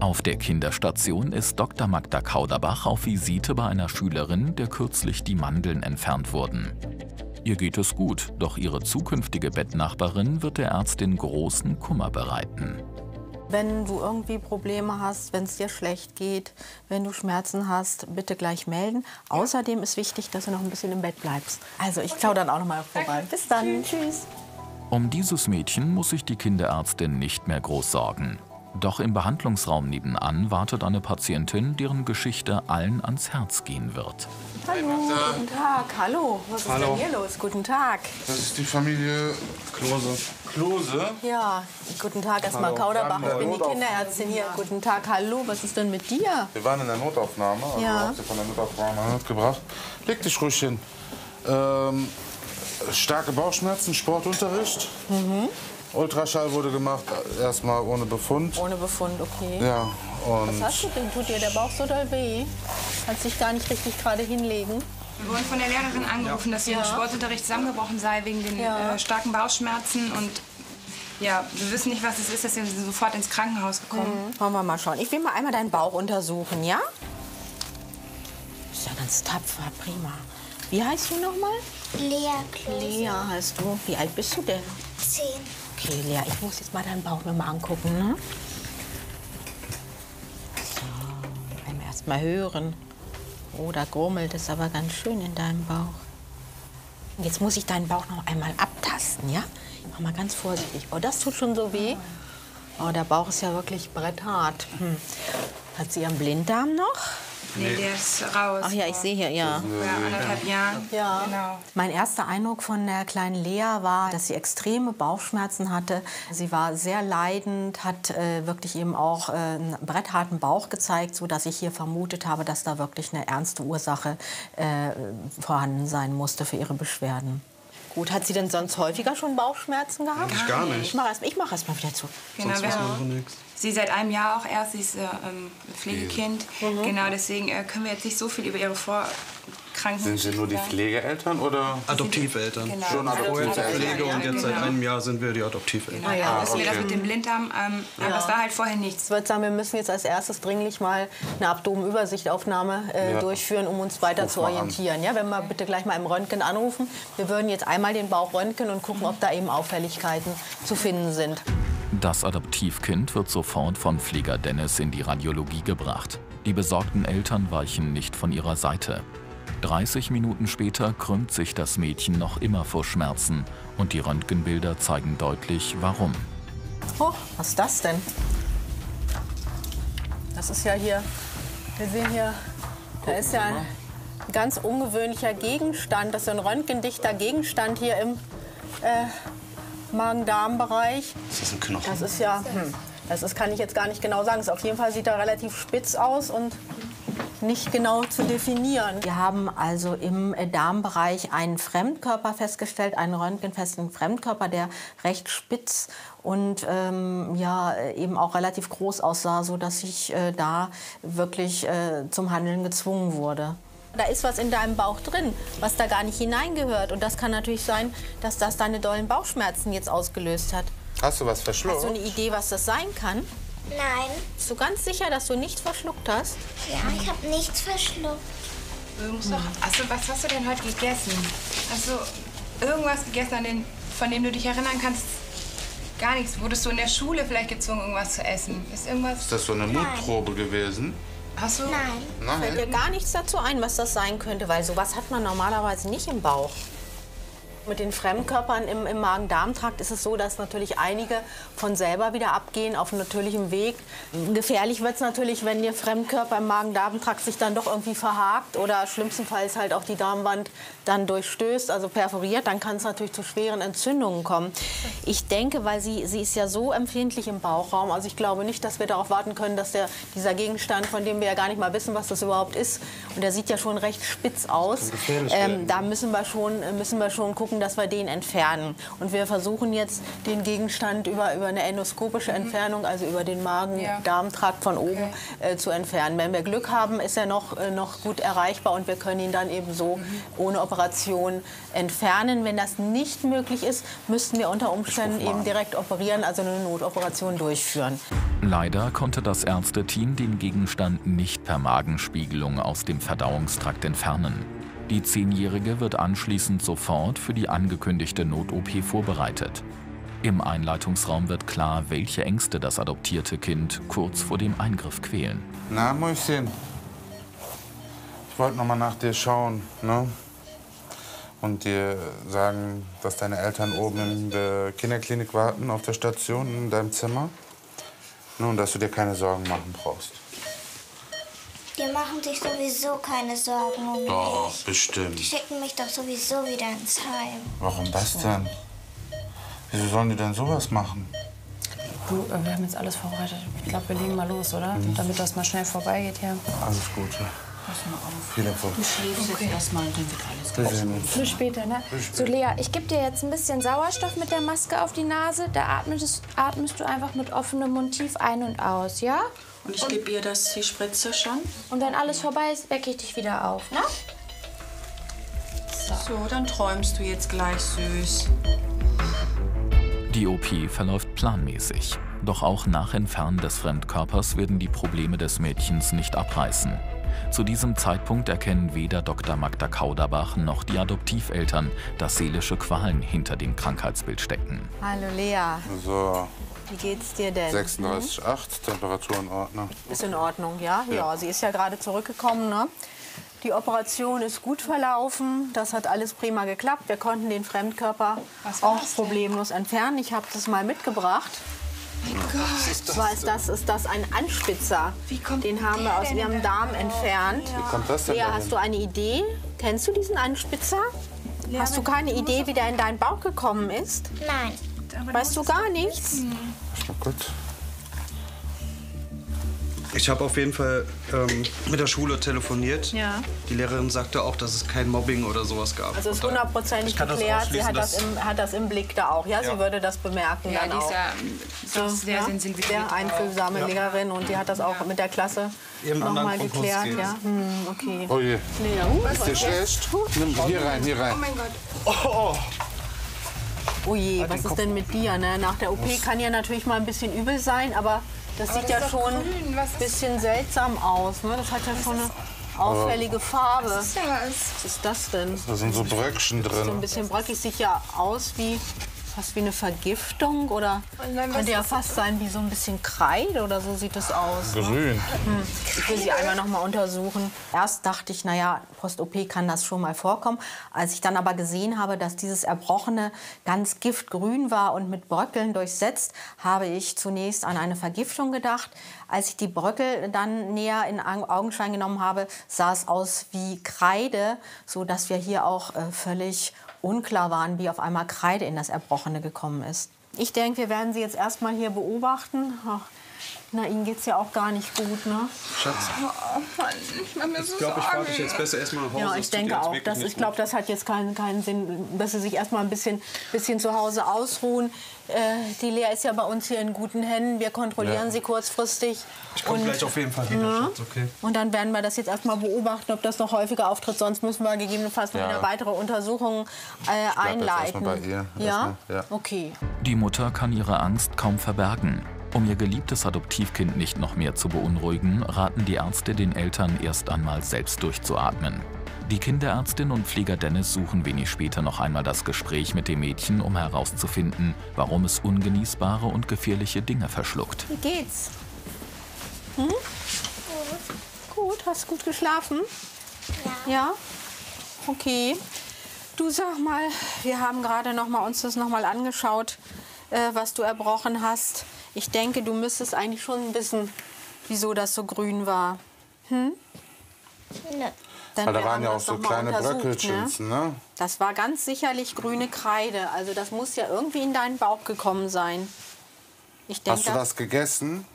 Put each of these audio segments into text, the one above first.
Auf der Kinderstation ist Dr. Magda Kauderbach auf Visite bei einer Schülerin, der kürzlich die Mandeln entfernt wurden. Ihr geht es gut, doch ihre zukünftige Bettnachbarin wird der Ärztin großen Kummer bereiten. Wenn du irgendwie Probleme hast, wenn es dir schlecht geht, wenn du Schmerzen hast, bitte gleich melden. Außerdem ist wichtig, dass du noch ein bisschen im Bett bleibst. Also ich schaue dann auch noch mal vorbei. Bis dann. Tschüss. Um dieses Mädchen muss sich die Kinderärztin nicht mehr groß sorgen. Doch im Behandlungsraum nebenan wartet eine Patientin, deren Geschichte allen ans Herz gehen wird. Hallo, guten Tag. Hallo, was ist denn hier los? Guten Tag. Das ist die Familie Klose. Klose? Ja, guten Tag erstmal Kauderbach. Ich bin die Kinderärztin hier. Guten Tag, hallo, was ist denn mit dir? Wir waren in der Notaufnahme, also Ja. hab sie von der Notaufnahme mitgebracht. Leg dich ruhig hin. Starke Bauchschmerzen, Sportunterricht. Ultraschall wurde gemacht, erstmal ohne Befund. Ohne Befund, okay. Ja, und Was hast du denn? Tut dir der Bauch so doll weh? Kannst dich gar nicht richtig gerade hinlegen? Wir wurden von der Lehrerin angerufen, dass sie im Sportunterricht zusammengebrochen sei wegen den starken Bauchschmerzen. Und ja, wir wissen nicht, was es ist, deswegen sind wir sofort ins Krankenhaus gekommen. Wollen wir mal schauen. Ich will mal einmal deinen Bauch untersuchen, ja? Ist ja ganz tapfer, prima. Wie heißt du noch mal? Lea Klose. Lea heißt du. Wie alt bist du denn? 10. Okay, Lea, ich muss jetzt mal deinen Bauch noch mal angucken, ne? So, einmal erst mal hören. Oh, da grummelt es aber ganz schön in deinem Bauch. Und jetzt muss ich deinen Bauch noch einmal abtasten, ja? Mach mal ganz vorsichtig. Oh, das tut schon so weh. Oh, der Bauch ist ja wirklich bretthart. Hat sie ihren Blinddarm noch? Nee, der ist raus. Ach ja, ich sehe hier, ja. Vor 1,5 Jahren. Ja. Genau. Mein erster Eindruck von der kleinen Lea war, dass sie extreme Bauchschmerzen hatte. Sie war sehr leidend, hat wirklich eben auch einen brettharten Bauch gezeigt, sodass ich hier vermutet habe, dass da wirklich eine ernste Ursache vorhanden sein musste für ihre Beschwerden. Gut, hat sie denn sonst häufiger schon Bauchschmerzen gehabt? Eigentlich gar nicht. Ich mach erst mal wieder zu. Genau, wir haben sie seit einem Jahr auch erst, sie ist Pflegekind. Genau, deswegen können wir jetzt nicht so viel über ihre Vorkrankheit. sind Sie nur die Pflegeeltern oder? Adoptiveltern. Genau. Schon Vorher zur Pflege und jetzt seit Genau. einem Jahr sind wir die Adoptiveltern. Ah, ja, wissen wir das mit dem Blinddarm, aber es war halt vorher nichts. Ich würde sagen, wir müssen jetzt als erstes dringlich mal eine Abdomenübersichtaufnahme durchführen, um uns weiter zu orientieren. Ja, wenn wir bitte gleich mal im Röntgen anrufen. Wir würden jetzt einmal den Bauch röntgen und gucken, ob da eben Auffälligkeiten zu finden sind. Das Adoptivkind wird sofort von Pfleger Dennis in die Radiologie gebracht. Die besorgten Eltern weichen nicht von ihrer Seite. 30 Minuten später krümmt sich das Mädchen noch immer vor Schmerzen und die Röntgenbilder zeigen deutlich, warum. Oh, was ist das denn? Das ist ja hier, wir sehen hier, da ist ja ein ganz ungewöhnlicher Gegenstand. Das ist ein röntgendichter Gegenstand hier im Magen-Darm-Bereich. Ist das ein Knochen? Das ist ja, kann ich jetzt gar nicht genau sagen. Auf jeden Fall sieht er relativ spitz aus und nicht genau zu definieren. Wir haben also im Darmbereich einen Fremdkörper festgestellt, einen röntgenfesten Fremdkörper, der recht spitz und eben auch relativ groß aussah, sodass ich da wirklich zum Handeln gezwungen wurde. Da ist was in deinem Bauch drin, was da gar nicht hineingehört. Und das kann natürlich sein, dass das deine dollen Bauchschmerzen jetzt ausgelöst hat. Hast du was verschluckt? Hast du eine Idee, was das sein kann? Nein. Bist du ganz sicher, dass du nichts verschluckt hast? Ja, ich habe nichts verschluckt. Also, was hast du denn heute gegessen? Hast du irgendwas gegessen, von dem du dich erinnern kannst? Gar nichts. Wurdest du in der Schule vielleicht gezwungen, irgendwas zu essen? Ist irgendwas? Ist das so eine Mutprobe gewesen? Hast du? Nein. Fällt dir gar nichts dazu ein, was das sein könnte? Weil sowas hat man normalerweise nicht im Bauch. Mit den Fremdkörpern im Magen-Darm-Trakt ist es so, dass natürlich einige von selber wieder abgehen auf natürlichem Weg. Gefährlich wird es natürlich, wenn der Fremdkörper im Magen-Darm-Trakt sich dann doch irgendwie verhakt oder schlimmstenfalls halt auch die Darmwand dann durchstößt, also perforiert, dann kann es natürlich zu schweren Entzündungen kommen. Ich denke, weil sie ist ja so empfindlich im Bauchraum, also ich glaube nicht, dass wir darauf warten können, dass dieser Gegenstand, von dem wir ja gar nicht mal wissen, was das überhaupt ist, und der sieht ja schon recht spitz aus, da müssen wir schon gucken, dass wir den entfernen. Und wir versuchen jetzt, den Gegenstand über eine endoskopische Entfernung, also über den Magen-Darm-Trakt von oben zu entfernen. Wenn wir Glück haben, ist er noch gut erreichbar und wir können ihn dann eben so ohne Operation entfernen. Wenn das nicht möglich ist, müssten wir unter Umständen eben direkt operieren, also eine Notoperation durchführen. Leider konnte das Ärzteteam den Gegenstand nicht per Magenspiegelung aus dem Verdauungstrakt entfernen. Die 10-Jährige wird anschließend sofort für die angekündigte Not-OP vorbereitet. Im Einleitungsraum wird klar, welche Ängste das adoptierte Kind kurz vor dem Eingriff quälen. Na, Mäuschen, ich wollte noch mal nach dir schauen, ne? Und dir sagen, dass deine Eltern oben in der Kinderklinik warten, auf der Station, in deinem Zimmer. Und dass du dir keine Sorgen machen brauchst. Die machen sich sowieso keine Sorgen um mich. Doch, bestimmt. Die schicken mich doch sowieso wieder ins Heim. Warum das denn? Wieso sollen die denn sowas machen? Du, wir haben jetzt alles vorbereitet. Ich glaube, wir legen mal los, oder? Damit das mal schnell vorbeigeht hier. Alles Gute. Pass mal auf. Viel Erfolg. Du schläfst jetzt erstmal, dann wird alles gut. Wir sehen uns. Bis später, ne? So, Lea, ich gebe dir jetzt ein bisschen Sauerstoff mit der Maske auf die Nase. Da atmest du einfach mit offenem Mund tief ein und aus, ja? Und ich gebe ihr die Spritze schon. Und wenn alles vorbei ist, wecke ich dich wieder auf, ne? So, dann träumst du jetzt gleich süß. Die OP verläuft planmäßig. Doch auch nach Entfernen des Fremdkörpers werden die Probleme des Mädchens nicht abreißen. Zu diesem Zeitpunkt erkennen weder Dr. Magda Kauderbach noch die Adoptiveltern, dass seelische Qualen hinter dem Krankheitsbild stecken. Hallo Lea, So, wie geht's dir denn? 36,8, Temperatur in Ordnung. Ist in Ordnung, ja? Ja, sie ist ja gerade zurückgekommen, ne? Die Operation ist gut verlaufen, das hat alles prima geklappt. Wir konnten den Fremdkörper auch problemlos entfernen. Ich habe das mal mitgebracht. Zwar ist das ein Anspitzer. Den haben wir aus ihrem Darm entfernt. Wie kommt das denn Lea, dahin? hast du eine Idee? Kennst du diesen Anspitzer? Hast du keine Idee, wie der in deinen Bauch gekommen ist? Nein. Weißt du gar nichts? Na gut. Ich habe auf jeden Fall mit der Schule telefoniert. Ja. Die Lehrerin sagte auch, dass es kein Mobbing oder sowas gab. Also es ist Und da- hundertprozentig ich kann das geklärt. Sie ausschließen, hat das im Blick da auch. Ja, Ja. sie würde das bemerken Ja, dann die auch. ist ja sehr sensibilisiert. Sehr einfühlsame Ja. Lehrerin und die hat das auch mit der Klasse Im noch anderen mal Konkurs geklärt. geht Ja. Okay. Oh je, Lea, ist dir schlecht? Nimm hier rein, hier rein. Oh mein Gott. oh je, was ist denn mit dir? Ne? Nach der OP kann ja natürlich mal ein bisschen übel sein, aber das sieht das ja ist doch schon grün. ein Was ist- bisschen seltsam aus. Ne? Das hat ja schon eine auffällige Farbe. Was ist das? Was ist das denn? Da sind so Bröckchen So ein drin. bisschen bröckig, sieht ja aus wie fast wie eine Vergiftung oder könnte ja fast sein wie so ein bisschen Kreide oder so sieht es aus. Grün. Ich will sie einmal noch mal untersuchen. Erst dachte ich, naja, Post-OP kann das schon mal vorkommen. Als ich dann aber gesehen habe, dass dieses Erbrochene ganz giftgrün war und mit Bröckeln durchsetzt, habe ich zunächst an eine Vergiftung gedacht. Als ich die Bröckel dann näher in Augenschein genommen habe, sah es aus wie Kreide, sodass wir hier auch völlig unklar waren, wie auf einmal Kreide in das Erbrochene gekommen ist. Ich denke, wir werden sie jetzt erstmal hier beobachten. Ach, na, Ihnen geht's ja auch gar nicht gut, ne? Schatz, Oh Mann, ich mach mir so ich glaube, ich fahre dich Sorgen. jetzt besser erstmal nach Hause. Ja, Es ich tut dir denke jetzt auch. wirklich nicht Ich glaube, das hat jetzt keinen Sinn, dass Sie sich erstmal ein bisschen zu Hause ausruhen. Die Lea ist ja bei uns hier in guten Händen. Wir kontrollieren Ja. sie kurzfristig. Ich komme gleich auf jeden Fall wieder, Schatz, okay? Und dann werden wir das jetzt erstmal beobachten, ob das noch häufiger auftritt. Sonst müssen wir gegebenenfalls noch Ja. eine weitere Untersuchung jetzt einleiten. erstmal bei ihr. Ja? Erstmal, ja. Okay. Die Mutter kann ihre Angst kaum verbergen. Um ihr geliebtes Adoptivkind nicht noch mehr zu beunruhigen, raten die Ärzte den Eltern erst einmal selbst durchzuatmen. Die Kinderärztin und Pfleger Dennis suchen wenig später noch einmal das Gespräch mit dem Mädchen, um herauszufinden, warum es ungenießbare und gefährliche Dinge verschluckt. Wie geht's? Gut, hast gut geschlafen? Ja. Okay. Du sag mal, wir haben gerade uns das noch mal angeschaut, was du erbrochen hast. Ich denke, du müsstest eigentlich schon wissen, wieso das so grün war. Nö. Dann Weil da wir waren haben ja auch das so noch mal kleine untersucht, Bröckelchen, ne? Das war ganz sicherlich grüne Kreide. Also das muss ja irgendwie in deinen Bauch gekommen sein. Ich denke, Hast du das gegessen?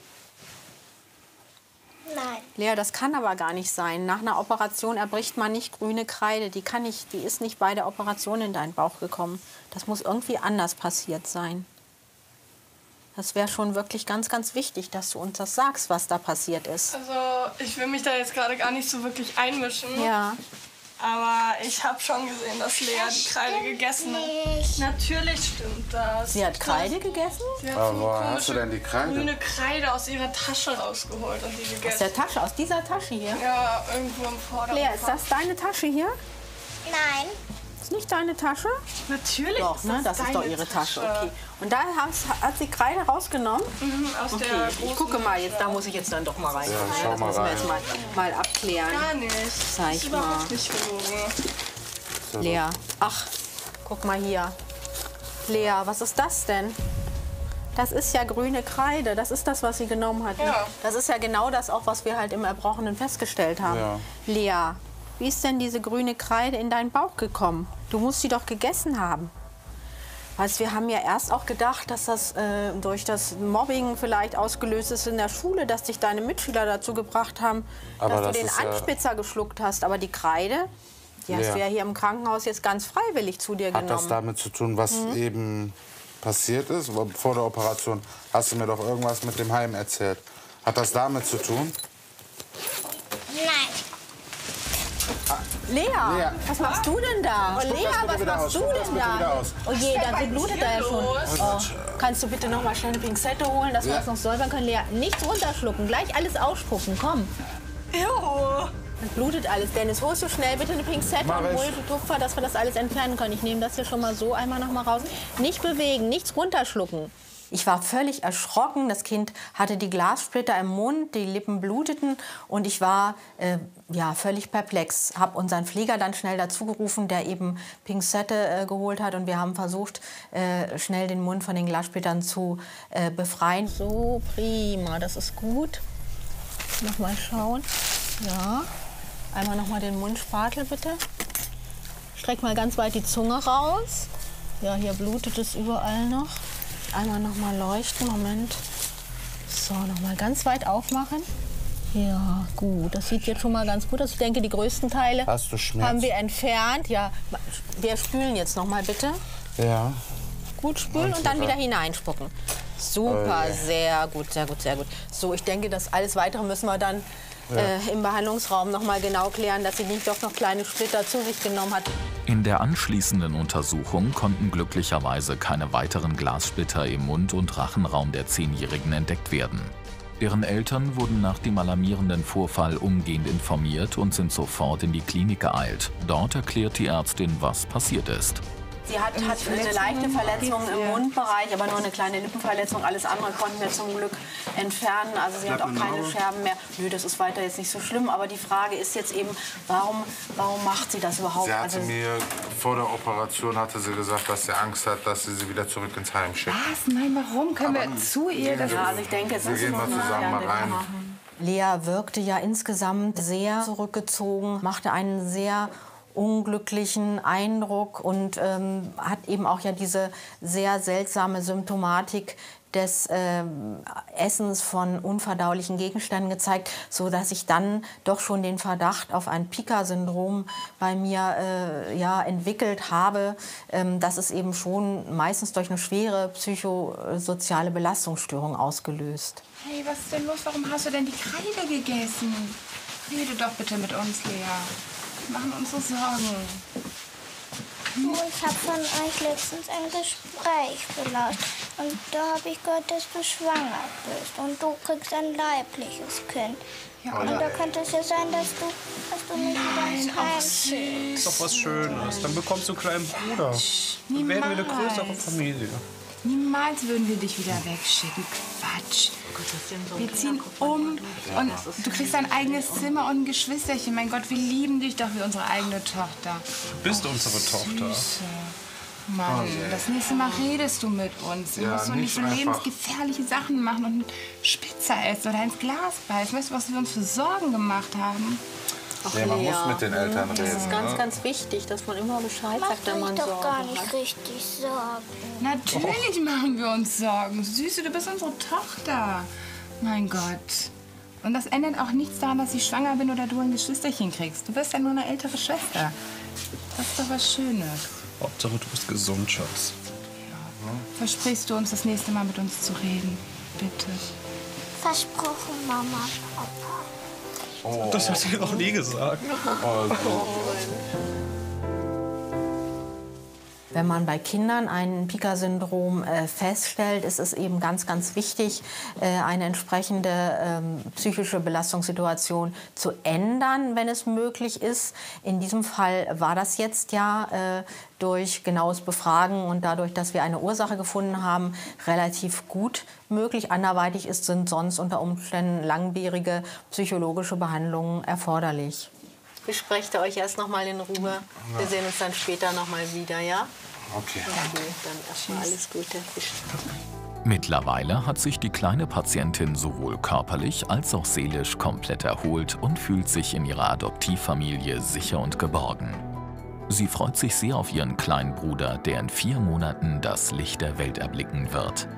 Nein. Lea, das kann aber gar nicht sein. Nach einer Operation erbricht man nicht grüne Kreide. Die ist nicht bei der Operation in deinen Bauch gekommen. Das muss irgendwie anders passiert sein. Das wäre schon wirklich ganz, ganz wichtig, dass du uns das sagst, was da passiert ist. Also, ich will mich da jetzt gerade gar nicht so wirklich einmischen. Ja, Aber ich habe schon gesehen, dass Lea die Kreide gegessen hat. Natürlich stimmt das. Sie hat Kreide gegessen? Sie hat Aber so woher eine hast du denn die Kreide? grüne Kreide aus ihrer Tasche rausgeholt und die gegessen. Aus der Tasche, aus dieser Tasche hier? Ja, irgendwo im Vordergrund. Lea, ist das deine Tasche hier? Nein. Ist nicht deine Tasche? Natürlich Doch, ist ne? Das ist doch deine ihre Tasche. Okay. Und da hat sie Kreide rausgenommen? Aus Okay, der ich gucke mal jetzt, da muss ich jetzt dann doch mal rein. Ja, schau das mal müssen wir rein. jetzt mal abklären. Gar nicht. Zeig ist mal. überhaupt nicht gelogen. Lea, ach, guck mal hier. Lea, was ist das denn? Das ist ja grüne Kreide. Das ist das, was sie genommen hat. Ja. Das ist ja genau das auch, was wir halt im Erbrochenen festgestellt haben. Ja. Lea, wie ist denn diese grüne Kreide in deinen Bauch gekommen? Du musst sie doch gegessen haben. Weißt, wir haben ja erst auch gedacht, dass das durch das Mobbing vielleicht ausgelöst ist in der Schule, dass dich deine Mitschüler dazu gebracht haben, Aber dass das du den ist ja- Anspitzer geschluckt hast. Aber die Kreide, die hast du ja hier im Krankenhaus jetzt ganz freiwillig zu dir Hat das genommen. damit zu tun, was eben passiert ist vor der Operation? Hast du mir doch irgendwas mit dem Heim erzählt. Hat das damit zu tun? Nein. Lea, was machst du denn da? Spuck Lea, das bitte was wieder machst aus, du spuck das denn bitte wieder da? aus. Oh je, da blutet er ja schon. Oh. Kannst du bitte noch mal schnell eine Pinzette holen, dass wir Ja. das noch säubern können? Lea, nichts runterschlucken, gleich alles ausspucken, komm. Jo. Das blutet alles. Dennis, holst du schnell bitte eine Pinzette Mach und ich. hol die Tupfer, dass wir das alles entfernen können. Ich nehme das hier schon mal so einmal noch mal raus. Nicht bewegen, nichts runterschlucken. Ich war völlig erschrocken. Das Kind hatte die Glassplitter im Mund, die Lippen bluteten und ich war völlig perplex. Habe unseren Pfleger dann schnell dazugerufen, der eben Pinzette geholt hat und wir haben versucht, schnell den Mund von den Glassplittern zu befreien. So, prima, das ist gut. Noch mal schauen. Ja. Einmal noch mal den Mundspatel bitte. Streck mal ganz weit die Zunge raus. Ja, hier blutet es überall noch. Einmal noch mal leuchten. Moment. So, noch mal ganz weit aufmachen. Ja, gut. Das sieht jetzt schon mal ganz gut aus. Ich denke, die größten Teile Hast du Schmerz? haben wir entfernt. Ja, wir spülen jetzt noch mal bitte. Ja. Gut spülen und dann wieder hineinspucken. Super, sehr gut, sehr gut, sehr gut. So, ich denke, das alles Weitere müssen wir dann im Behandlungsraum noch mal genau klären, dass sie nicht doch noch kleine Splitter zu sich genommen hat. In der anschließenden Untersuchung konnten glücklicherweise keine weiteren Glassplitter im Mund- und Rachenraum der 10-Jährigen entdeckt werden. Deren Eltern wurden nach dem alarmierenden Vorfall umgehend informiert und sind sofort in die Klinik geeilt. Dort erklärt die Ärztin, was passiert ist. Sie hat eine leichte Verletzung im Mundbereich, aber nur eine kleine Lippenverletzung. Alles andere konnten wir zum Glück entfernen. Also sie hat auch keine Scherben mehr. Nö, das ist weiter jetzt nicht so schlimm. Aber die Frage ist jetzt eben, warum macht sie das überhaupt? Sie hatte Also, mir vor der Operation hatte sie gesagt, dass sie Angst hat, dass sie wieder zurück ins Heim schickt. Was? Nein, warum? Können wir zu ihr? Das ja, also ich denke, es Wir ist gehen noch mal zusammen mal rein. Lea wirkte ja insgesamt sehr zurückgezogen, machte einen sehr unglücklichen Eindruck und hat eben auch ja diese sehr seltsame Symptomatik des Essens von unverdaulichen Gegenständen gezeigt, so dass ich dann doch schon den Verdacht auf ein Pica-Syndrom bei mir entwickelt habe. Das ist eben schon meistens durch eine schwere psychosoziale Belastungsstörung ausgelöst. Hey, was ist denn los? Warum hast du denn die Kreide gegessen? Rede doch bitte mit uns, Lea. Wir machen uns so Sorgen. Ich habe von euch letztens ein Gespräch belauscht. Und da habe ich gehört, dass du schwanger bist. Und du kriegst ein leibliches Kind. Ja, Und da könnte es ja sein, dass du nicht wieder ins Heim schickst. Ist doch was Schönes. Dann bekommst du einen kleinen Bruder. Dann werden wir eine größere Familie. Niemals würden wir dich wieder wegschicken. Quatsch. Wir ziehen um und du kriegst dein eigenes Zimmer und ein Geschwisterchen. Mein Gott, wir lieben dich doch wie unsere eigene Tochter. Du bist unsere Tochter. Süße. Mann, das nächste Mal redest du mit uns. Du Ja, musst doch nicht so nicht einfach. lebensgefährliche Sachen machen und Spitzer essen oder ins Glas beißen. Weißt du, was wir uns für Sorgen gemacht haben? Nee, man muss mit den Eltern Das ist reden. ganz, ganz wichtig, dass man immer Bescheid sagt, wenn man Mach doch gar Sorgen nicht hat. richtig Sorgen. Natürlich machen wir uns Sorgen. Süße, du bist unsere Tochter. Mein Gott. Und das ändert auch nichts daran, dass ich schwanger bin oder du ein Geschwisterchen kriegst. Du bist ja nur eine ältere Schwester. Das ist doch was Schönes. Hauptsache, du bist gesund, Schatz. Versprichst du uns, das nächste Mal mit uns zu reden? Bitte. Versprochen, Mama, Papa. Oh. Das hat sie noch nie gesagt. Wenn man bei Kindern ein Pica-Syndrom feststellt, ist es eben ganz, ganz wichtig, eine entsprechende psychische Belastungssituation zu ändern, wenn es möglich ist. In diesem Fall war das jetzt ja durch genaues Befragen und dadurch, dass wir eine Ursache gefunden haben, relativ gut möglich. Anderweitig sind sonst unter Umständen langwierige psychologische Behandlungen erforderlich. Besprecht ihr euch erst noch mal in Ruhe. Wir sehen uns dann später noch mal wieder, ja? Okay. Okay, dann erstmal alles Gute. Mittlerweile hat sich die kleine Patientin sowohl körperlich als auch seelisch komplett erholt und fühlt sich in ihrer Adoptivfamilie sicher und geborgen. Sie freut sich sehr auf ihren kleinen Bruder, der in 4 Monaten das Licht der Welt erblicken wird.